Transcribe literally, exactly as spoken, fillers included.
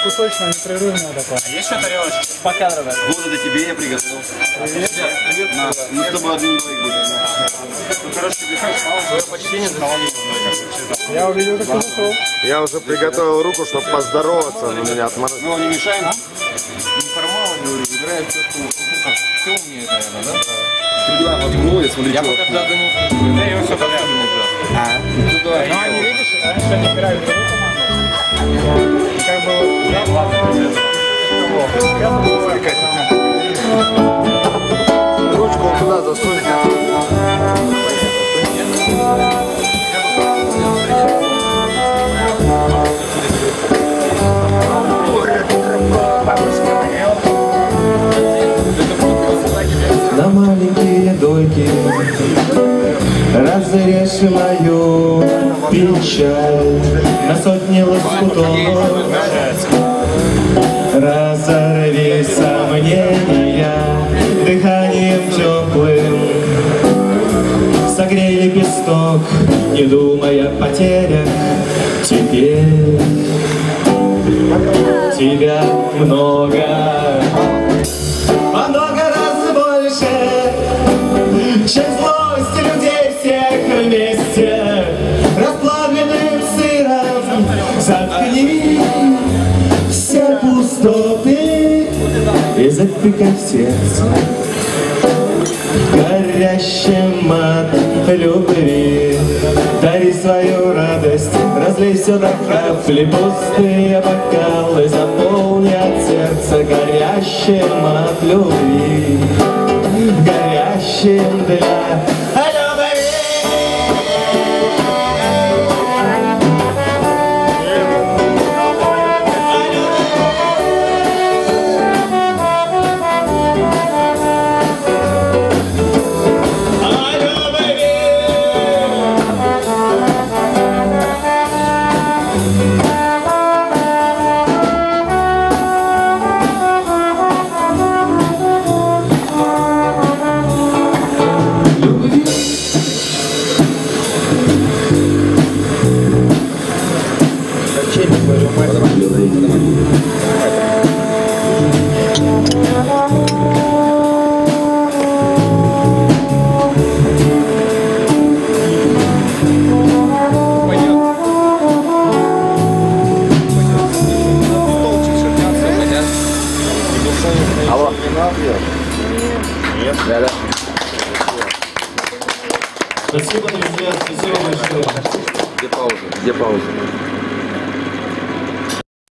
бескусочно, непрерывное такое. А есть что тарелочка? Покадровая. Вот это тебе я приготовил. Привет. Привет. На, мы с тобой один двоих будем. Ну, короче, тебе свое почтение за Я увидел, как ты зашел. Я уже приготовил руку, чтобы поздороваться, но меня отморозили. Мы его не мешаем? Неформально, говорю, играет все, все умеет, наверное, да? Темно, я смотрю, Я что... пока туда гоню. Да, его все понятно. А, ну Ну, они, видишь, раньше они играли в другую команду. И как бы вот, я ладно, Ручку он туда засунь. На маленькие дойки разрежь мою печаль на сотни лоскутов, разорви сомнения дыханием теплым, согрей лепесток, не думая о потерях. Теперь тебя много, много раз больше, чем злость людей всех вместе, расплавленным сыром. Заткни все пустоты и запекай в сердце, горящим от любви. Дари свою радость, разлей все до капли, пустые бокалы заполнят сердце горящим от любви, горящим для любви. Алло. Нет, да, да. Спасибо, друзья, спасибо большое. Где пауза? Где пауза?